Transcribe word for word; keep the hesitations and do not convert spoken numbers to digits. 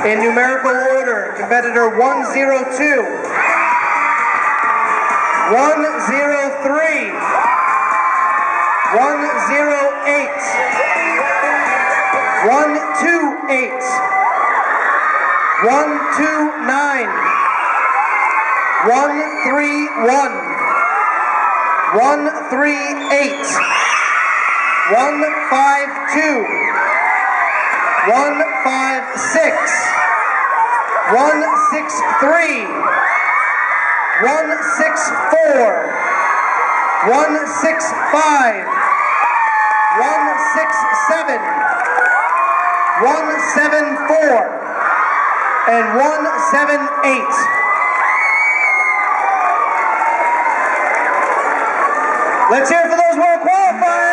In numerical order, competitor one zero two, one zero three, one zero eight, one two eight, one two nine, one three one, one three eight, one five two, one five six, one six three, one six four, one six five, one six seven, one seven four, and one seven eight. Let's hear it for those world qualifiers.